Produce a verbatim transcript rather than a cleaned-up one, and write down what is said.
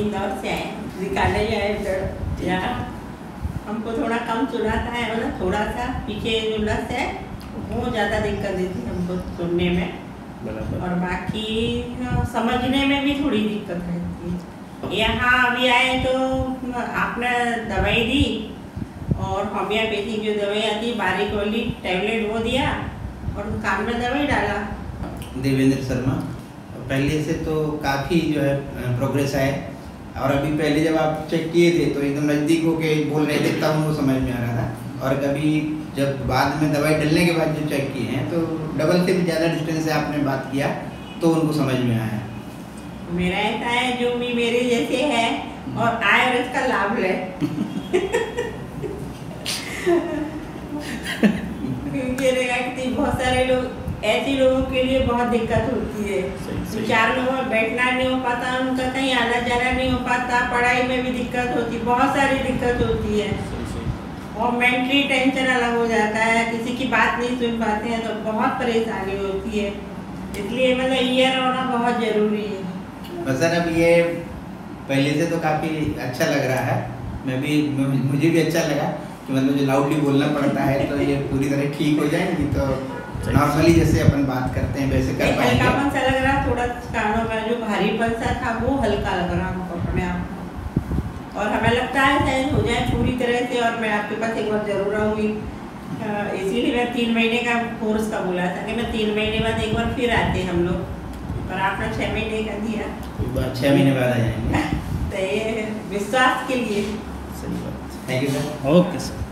इंदौर से आए, दिखाने आए इधर यहाँ। हमको थोड़ा कम सुनाता है, मतलब थोड़ा सा पीछे जो लस है वो ज़्यादा दिक्कत देती है हमको सुनने में, और बाकी समझने में भी थोड़ी दिक्कत रहती है। यहाँ अभी आए तो आपने दवाई दी और होम्योपैथी जो दवाई आती बारीक वाली टैबलेट वो दिया और कान में दवाई डाला। देवेंद्र शर्मा, पहले से तो काफ़ी जो है प्रोग्रेस है, और अभी पहले जब आप चेक किए थे तो एकदम नज़दीक होके बोल रहे थे तब उनको समझ में आ रहा था, और कभी जब बाद में दवाई डलने के बाद जो चेक किए हैं तो डबल से भी ज़्यादा डिस्टेंस से आपने बात किया तो उनको समझ में आया। मेरा ऐसा है जो भी मेरे जैसे है और आए और इसका लाभ ले क्योंकि बहुत सारे लोग ऐसे लोगों के लिए बहुत दिक्कत होती है, चार लोगों में बैठना नहीं हो पाता, उनका कहीं आना जाना नहीं हो पाता, पढ़ाई में भी दिक्कत होती, बहुत सारी दिक्कत होती है, और मेंटली टेंशन अलग हो जाता है, किसी की बात नहीं सुन पाते हैं तो बहुत परेशानी होती है, इसलिए मतलब ईयर होना बहुत जरूरी है। वैसे अब ये पहले से तो काफ़ी अच्छा लग रहा है, मैं भी मुझे भी अच्छा लगा कि मतलब जो लाउडली बोलना पड़ता है तो ये पूरी तरह ठीक हो जाएगी, तो नॉर्मली जैसे अपन बात करते हैं वैसे कर पाएंगे। हल्कापन सा लग रहा, थोड़ा कानों में जो भारीपन सा था वो हल्का लग रहा हमको अपने आप को, और हमें लगता है शायद हो जाए पूरी तरह से, और मैं आपके पास एक बार जरूर आऊँगी, इसीलिए मैं तीन महीने का कोर्स का बोला था कि मैं तीन महीने बाद एक बार फिर आते हम लोग, और आपने छः महीने का दिया, छः महीने बाद आ जाएंगे तो ये विश्वास के लिए। Thank you sir. Okay sir.